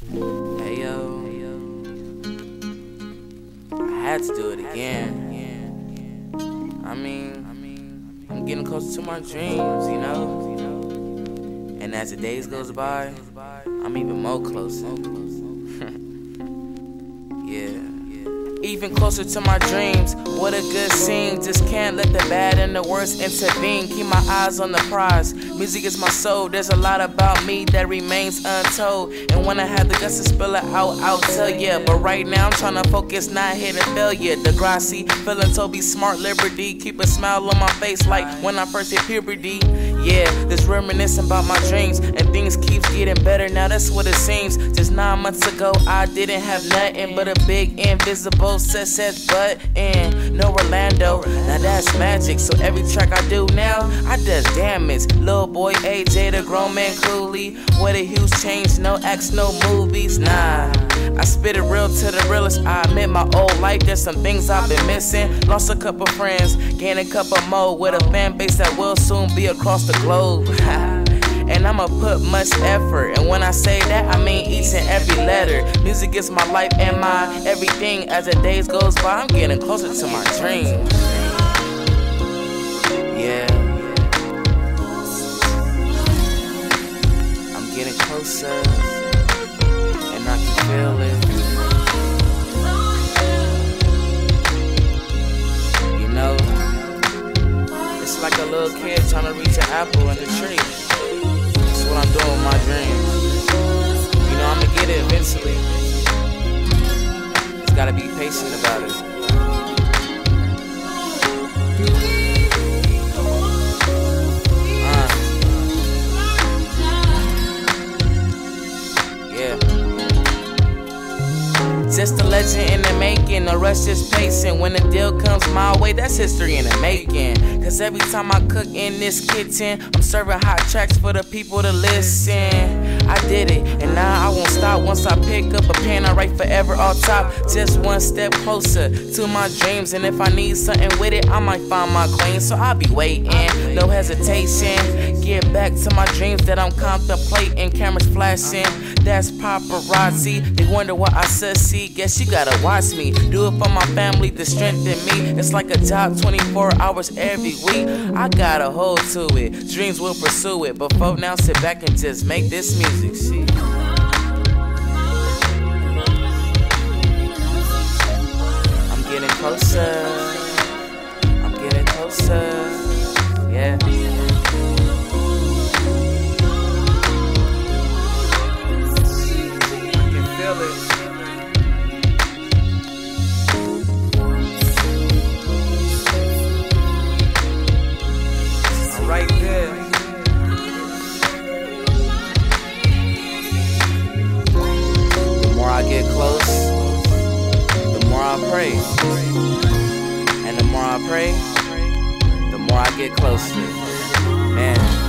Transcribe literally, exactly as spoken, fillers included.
Hey yo, I had to do it again. I mean, I'm getting closer to my dreams, you know. And as the days goes by, I'm even more closer. Yeah. Even closer to my dreams, what a good scene. Just can't let the bad and the worst intervene. Keep my eyes on the prize. Music is my soul, there's a lot about me that remains untold. And when I have the guts to spill it out, I'll tell ya. But right now I'm trying to focus, not here to failure. Degrassi, feeling Toby Smart Liberty. Keep a smile on my face like when I first hit puberty. Yeah, this reminiscing about my dreams, and things keeps getting better, now that's what it seems. Just nine months ago I didn't have nothing but a big invisible success button. No Orlando, now that's magic. So every track I do now, I does damage. Lil boy A J, the grown man Cooley. What a huge change, no acts, no movies, nah. I spit it real to the realest. I admit my old life, there's some things I've been missing. Lost a couple friends, gained a couple more, with a fan base that will soon be across the globe. And I'ma put much effort, and when I say that, I mean each and every letter. Music is my life and my everything. As the days goes by, I'm getting closer to my dreams. Yeah, I'm getting closer, and I can feel it. You know, it's like a little kid trying to reach an apple in the tree. That's what I'm doing with my dreams. You know, I'ma get it eventually. Just gotta be patient about it. Uh. Yeah. Just a legend in the making, the rush just pacing. When the deal comes my way, that's history in the making. Cause every time I cook in this kitchen, I'm serving hot tracks for the people to listen. I did it, and now I won't stop. Once I pick up a pen, I write forever on top. Just one step closer to my dreams, and if I need something with it, I might find my queen. So I'll be waiting, no hesitation. Get back to my dreams that I'm contemplating. Cameras flashing, that's paparazzi. They wonder why I succeed. Guess you gotta watch me. Do it for my family to strengthen me. It's like a job twenty-four hours every week. I got a hold to it. Dreams will pursue it. But for now, sit back and just make this music. See? I'm getting closer. I'm getting closer. Yeah. I can feel it. Right there. The more I get close, the more I pray. And the more I pray, the more I get closer. Man.